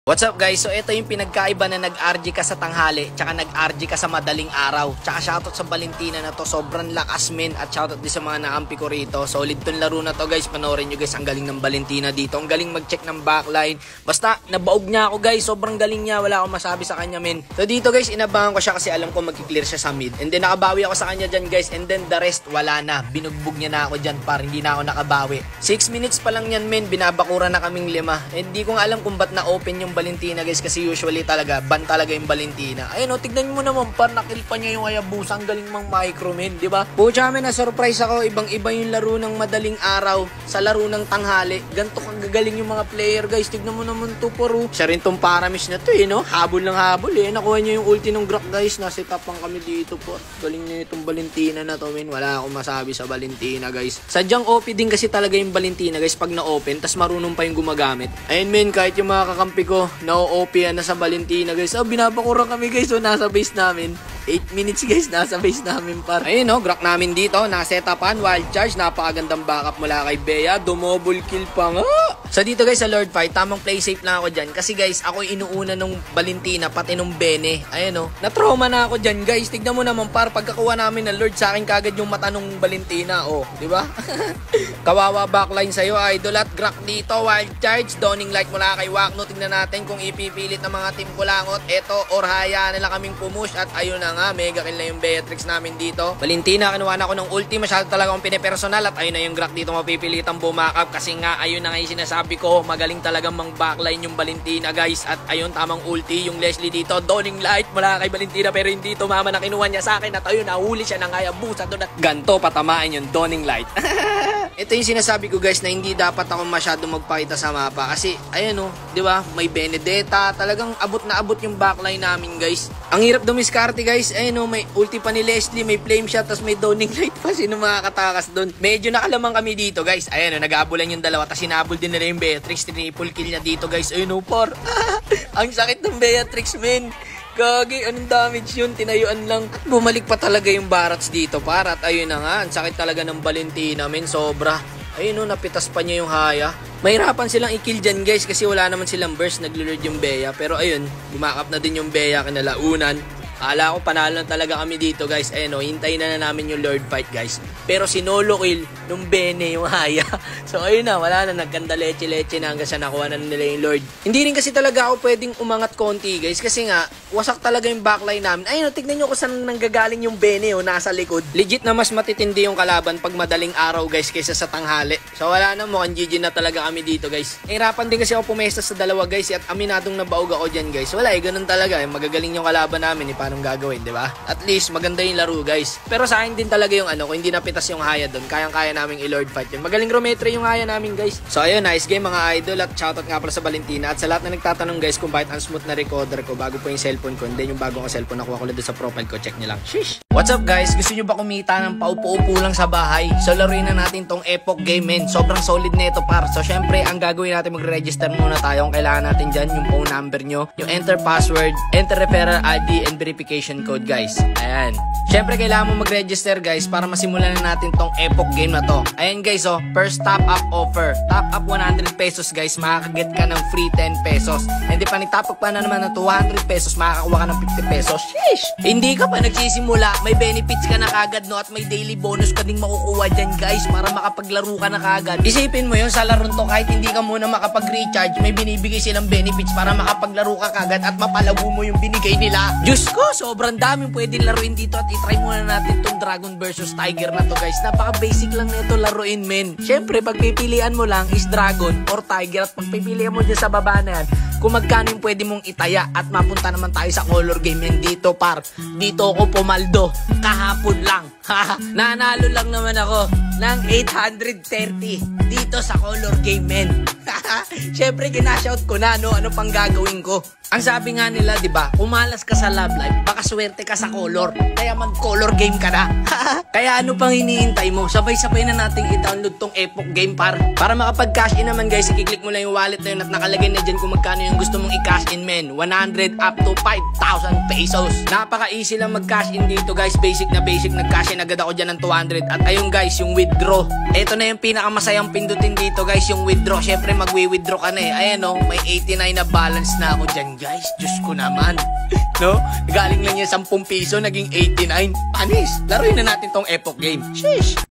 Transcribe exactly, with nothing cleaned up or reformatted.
What's up guys? So ito yung pinagkaiba na nag-R G ka sa tanghali tsaka nag-R G ka sa madaling araw. Tsaka shoutout sa Valentina na to, sobrang lakas men. At shoutout din sa mga naampi ko rito. Solid tong laro na to guys, panoorin nyo guys. Ang galing ng Valentina dito, ang galing mag-check ng backline. Basta nabaog niya ako guys, sobrang galing niya, wala akong masabi sa kanya men. So dito guys, inabangan ko siya kasi alam ko mag-clear siya sa mid. And then nakabawi ako sa kanya dyan guys. And then the rest wala na, binugbog niya na ako dyan par, hindi na ako nakabawi. six minutes pa lang yan men, binabakura na kaming lima. And di ko nga alam kung ba't na-open yung Valentina guys, kasi usually talaga ban talaga yung Valentina. Ayun o, tignan mo naman par, nakil pa niya yung Hayabusa. Ang galing mang micro men, di ba? Pucha men, na surprise ako, ibang iba yung laro ng madaling araw sa laro ng tanghali. Ganto kang gagaling yung mga player guys. Tignan mo naman to paro. Siya rin tong Paramis na to eh, no? Habol ng habol eh. Nakuha niya yung ulti ng Grak guys. Nasitapang kami dito po. Galing niya itong Valentina na to men. Wala akong masabi sa Valentina guys. Sadyang O P din kasi talaga yung Valentina guys pag na-open, tas marunong pa yung gumagamit. Ayun men, kahit yung mga kakampi ko na-O P na sa Valentina guys. Oh, binabakuran kami guys. So nasa base namin eight minutes guys, nasa base namin par. Ayun no, Grak namin dito, nasetapan, wild charge, napakagandang backup mula kay Bea, dumobble kill pa nga. So dito guys sa Lord fight, tamang play safe lang ako dyan. Kasi guys, ako inuuna nung Valentina, pati nung Bene. Ayun no, na-trauma na ako dyan guys. Tignan mo naman par, pagkakuha namin ng Lord, sa akin kagad yung mata nung Valentina. Oh, di ba? Kawawa backline sa'yo, idol. At Grak dito, wild charge, dawning light mula kay Wakno. Tignan natin kung ipipilit ng mga team kulangot. Eto, or hayaan nila kaming pumush. At ayun na nga, mega kill na yung Beatrix namin dito. Valentina, kinuha na ako ng ulti, masyado talaga akong pinepersonal. At ayun na yung Grak dito, mapipilitang bumakap. Kasi nga, ayun na nga yung sinasabi ko, magaling talagang mang backline yung Valentina guys. At ayun, tamang ulti, yung Leslie dito, dawning light mula kay Valentina. Pero hindi tumama na kinuha niya sa akin. At ayun, nahuli siya ng Hayabusa doon. At ganto, patamaan yung dawning light. Ito yung sinasabi ko guys, na hindi dapat ako masyado magpakita sa mapa. Kasi, ayun o, di ba, may Benedetta. Talagang abot na abot yung backline namin guys. Ang hirap dumiskarte guys. Ayun o, may ulti pa ni Leslie, may flame shot, tas may dawning light pa. Sino makakatakas doon? Medyo nakalamang kami dito guys. Ayun o, nag-aabulan yung dalawa. Tas sinabol din nila yung Beatrix. Triple kill niya dito guys. Ayun o, par. Ang sakit ng Beatrix men. Gagi, anong damage yun? Tinayuan lang. At bumalik pa talaga yung Barats dito, par. At ayun na nga, ang sakit talaga ng Valentina men. Sobra. Ayun o, napitas pa niya yung Haya. Mahirapan silang i-kill dyan guys kasi wala naman silang burst, naglo-lord yung Bea. Pero ayun, bumakap na din yung Bea kinalaunan. Akala ko panalo na talaga kami dito guys. Ayun o, hintayin na, na namin yung Lord fight guys. Pero sinolo kill nung Bene yung Haya. So ayun na, wala na, nagkanda leche-leche na hanggang sa nakuha na nila yung Lord. Hindi rin kasi talaga ako pwedeng umangat konti guys. Kasi nga, wasak talaga yung backline namin. Ayun o, tignan nyo kung saan nanggagaling yung Bene o, nasa likod. Legit na mas matitindi yung kalaban pag madaling araw guys kaysa sa tanghali. So wala na, mukhang G G na talaga kami dito guys. Hirapan din kasi ako pumesta sa dalawa guys. At aminadong nabaog ako dyan guys. Wala eh, ganun talaga eh. Magagaling yung kalaban namin eh. Paano gagawin, di ba? At least maganda yung laro guys. Pero sa akin din talaga yung ano, kung hindi napitas yung Haya doon, kayang-kaya naming i-Lord fight yun. Magaling Rometre yung Haya namin guys. So ayun, nice game mga idol. At shoutout nga pala sa Valentina. At sa lahat na nagtatanong guys kung bakit ang smooth na recorder ko bago po yung cellphone ko. Hindi yung bago ko cellphone, nakuha ko lang doon sa profile ko. Check nyo lang. Shish! What's up guys? Gusto nyo ba kumita ng paupo-upo lang sa bahay? So laruin na natin tong Epoch game men. Sobrang solid na ito par. So syempre, ang gagawin natin, magre-register muna tayo. Ang kailangan natin dyan, yung phone number nyo, yung enter password, enter referral I D, and verification code guys. Ayan. Syempre, kailangan mo mag-register guys para masimulan na natin tong Epoch game na to. Ayan guys, oh, first top up offer. Top up one hundred pesos guys, makakaget ka ng free ten pesos. And di pa nagtapok pa na naman ng two hundred pesos, makakakuha ka ng fifty pesos. Sheesh! Hindi ka pa nagsisimula, may benefits ka na kagad no, at may daily bonus ka ding makukuha dyan guys para makapaglaro ka na kagad. Isipin mo yun, sa laro to kahit hindi ka muna makapag-recharge, may binibigay silang benefits para makapaglaro ka kagad at mapalago mo yung binigay nila. Diyos ko, sobrang daming pwedeng laruin dito at itry muna natin tong Dragon versus Tiger na to guys. Napaka-basic lang nito laruin men. Syempre, pagpipilian mo lang is Dragon or Tiger at pagpipilian mo dyan sa baba na yan, kung magkano yung pwede mong itaya at mapunta naman tayo sa color game yan dito par. Dito ako pumaldo. Kahapon lang. Nanalo lang naman ako ng eight hundred thirty dito sa color game men. Syempre, ginashout ko na no, ano pang gagawin ko. Ang sabi nga nila, di ba, kumalas ka sa love life, baka swerte ka sa color. Kaya mag-color game ka na. Kaya ano pang hinihintay mo? Sabay-sabay na nating i-download tong Epoch game par. Para makapag-cash in naman guys, i-click mo lang yung wallet na yun at nakalagay na dyan kung magkano yung gusto mong i-cash in men. one hundred up to five thousand pesos. Napaka-easy lang mag-cash in dito guys. Basic na basic, nag-cash in agad ako dyan ng two hundred. At ayun guys, yung with withdraw. Ito na yung pinakamasayang pindutin dito guys, yung withdraw. Syempre magwi-withdraw ka na eh. Ayan o, may eighty-nine na balance na ako dyan guys. Diyos ko naman. No? Galing lang yung ten piso, naging eighty-nine. Panis, laruin na natin tong Epoch game. Sheesh.